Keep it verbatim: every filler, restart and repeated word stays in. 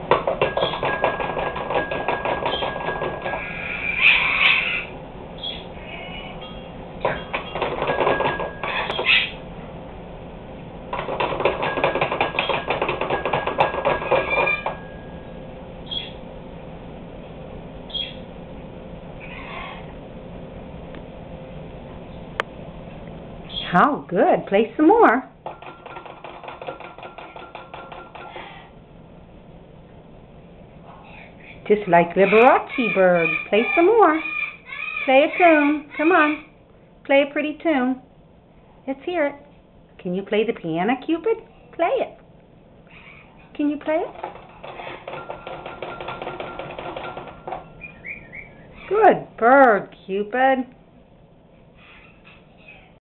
Oh, good. Play some more. Just like Liberace bird. Play some more. Play a tune. Come on. Play a pretty tune. Let's hear it. Can you play the piano, Cupid? Play it. Can you play it? Good bird, Cupid.